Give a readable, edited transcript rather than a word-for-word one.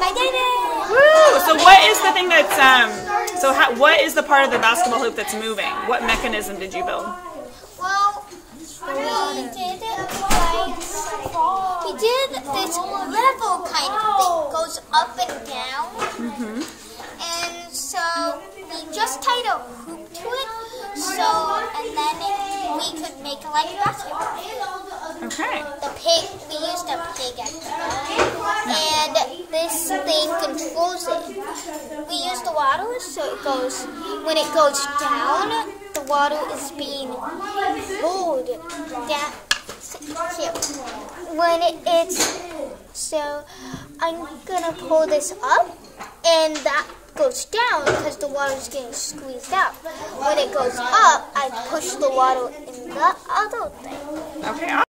I did it! Woo! So what is the thing that's what is the part of the basketball hoop that's moving? What mechanism did you build? Well, we did this level kind of thing, goes up and down. And so we just tied a hoop to it, and then we could make it like a basketball. Okay. We used a pig at the time, and this thing controls it. We use the water, so when it goes down, the water is being pulled down. Here. So I'm gonna pull this up, and that goes down because the water is getting squeezed out. When it goes up, I push the water in the other thing. Okay.